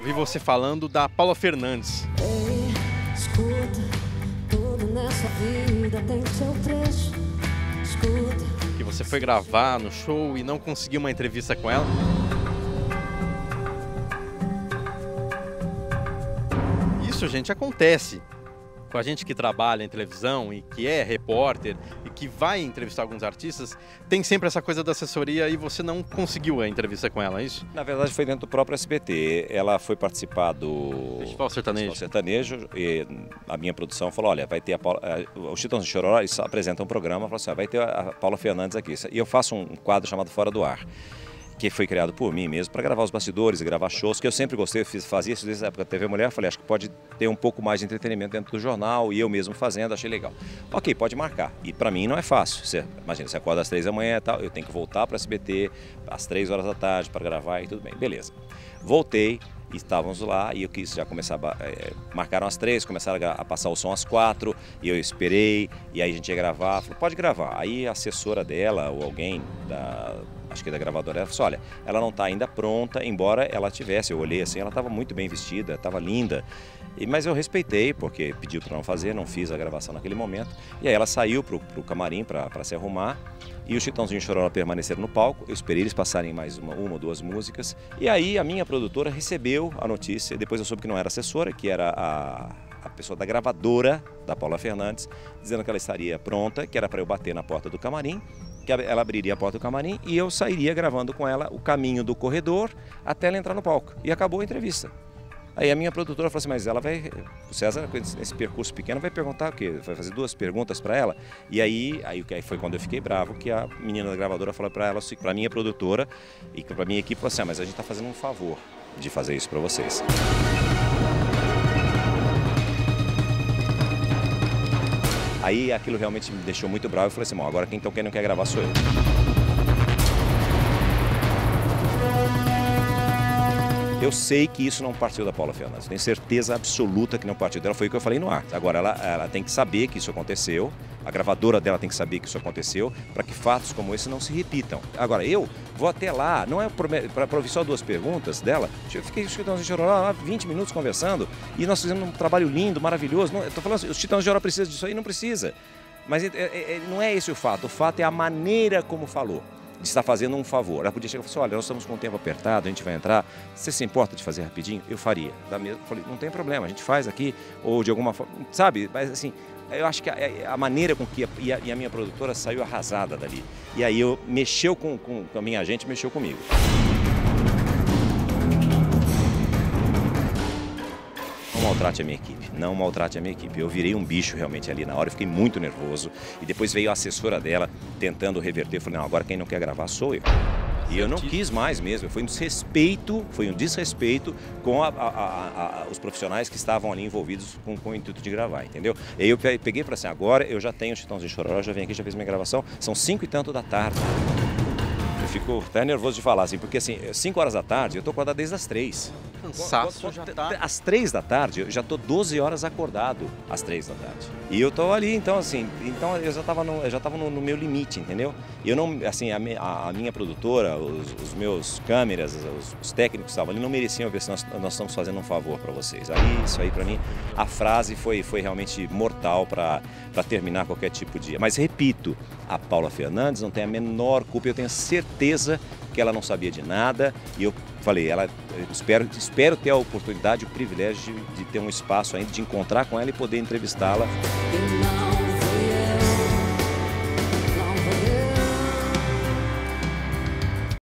Vi você falando da Paula Fernandes. Ei, escuta, tudo nessa vida tem seu preço. Escuta. Que você foi gravar no show e não conseguiu uma entrevista com ela. Isso, gente, acontece com a gente que trabalha em televisão e que é repórter e que vai entrevistar alguns artistas. Tem sempre essa coisa da assessoria e você não conseguiu a entrevista com ela, é isso? Na verdade foi dentro do próprio SBT. Ela foi participar do Festival Sertanejo e a minha produção falou, olha, vai ter a Paula, os Chitãozinho Chororó, eles apresentam um programa, falou assim, vai ter a Paula Fernandes aqui. E eu faço um quadro chamado Fora do Ar, que foi criado por mim mesmo, para gravar os bastidores e gravar shows, que eu sempre gostei, fazia isso desde a época da TV Mulher, falei, acho que pode ter um pouco mais de entretenimento dentro do jornal, e eu mesmo fazendo, achei legal. Ok, pode marcar. E para mim não é fácil. Imagina, você acorda às 3 da manhã e tal, eu tenho que voltar para a SBT às 3 horas da tarde para gravar e tudo bem, beleza. Voltei, e estávamos lá, e eu quis já começar, marcaram às 3, começaram a passar o som às 4, e eu esperei, e aí a gente ia gravar, falou, pode gravar. Aí a assessora dela, ou alguém acho que da gravadora, ela falou, olha, ela não está ainda pronta, embora ela tivesse, eu olhei assim, ela estava muito bem vestida, estava linda, mas eu respeitei, porque pediu para não fazer, não fiz a gravação naquele momento, e aí ela saiu para o camarim para se arrumar, e os Chitãozinho Chororó permaneceram no palco, eu esperei eles passarem mais uma ou duas músicas, e aí a minha produtora recebeu a notícia, depois eu soube que não era assessora, que era a pessoa da gravadora, da Paula Fernandes, dizendo que ela estaria pronta, que era para eu bater na porta do camarim, que ela abriria a porta do camarim e eu sairia gravando com ela o caminho do corredor até ela entrar no palco. E acabou a entrevista. Aí a minha produtora falou assim, mas ela vai, o César, nesse percurso pequeno, vai perguntar o quê? Vai fazer 2 perguntas para ela? E aí foi quando eu fiquei bravo, que a menina da gravadora falou para ela, para a minha produtora e para a minha equipe, falou assim, mas a gente está fazendo um favor de fazer isso para vocês. Aí aquilo realmente me deixou muito bravo e falei assim, bom, agora quem não quer gravar sou eu. Eu sei que isso não partiu da Paula Fernandes, tenho certeza absoluta que não partiu dela, foi o que eu falei no ar. Agora ela tem que saber que isso aconteceu, a gravadora dela tem que saber que isso aconteceu, para que fatos como esse não se repitam. Agora eu vou até lá, não é para ouvir só 2 perguntas dela, eu fiquei escutando os Chororó lá 20 minutos conversando, e nós fizemos um trabalho lindo, maravilhoso, estou falando assim, os Chitãozinho Chororó precisam disso aí, não precisa. Mas não é esse o fato é a maneira como falou. De estar fazendo um favor. Ela podia chegar e falar assim, olha, nós estamos com o tempo apertado, a gente vai entrar, você se importa de fazer rapidinho? Eu faria. Falei, não tem problema, a gente faz aqui, ou de alguma forma, sabe? Mas assim, eu acho que a maneira com que a minha produtora saiu arrasada dali. E aí mexeu com a minha agente, mexeu comigo. Não maltrate a minha equipe, não maltrate a minha equipe. Eu virei um bicho realmente ali na hora, eu fiquei muito nervoso. E depois veio a assessora dela tentando reverter. Eu falei, não, agora quem não quer gravar sou eu. E eu não quis mais mesmo, foi um desrespeito com os profissionais que estavam ali envolvidos com o intuito de gravar, entendeu? E aí eu peguei e falei assim, agora eu já tenho o Chitãozinho Chororó, já vim aqui, já fiz minha gravação, são 5 e tanto da tarde. Eu fico até nervoso de falar assim, porque assim, 5 horas da tarde eu tô acordado desde as 3. Cansaço já tá. Às 3 da tarde, eu já tô 12 horas acordado às 3 da tarde. E eu tô ali, então assim, eu já tava no meu limite, entendeu? Eu não, assim, a minha produtora, os meus câmeras, os técnicos que estavam ali não mereciam ver se nós estamos fazendo um favor para vocês. Aí, isso aí para mim, a frase foi realmente mortal para terminar qualquer tipo de... Mas repito, a Paula Fernandes não tem a menor culpa, eu tenho certeza que ela não sabia de nada e eu falei, espero ter a oportunidade, o privilégio de ter um espaço ainda, de encontrar com ela e poder entrevistá-la.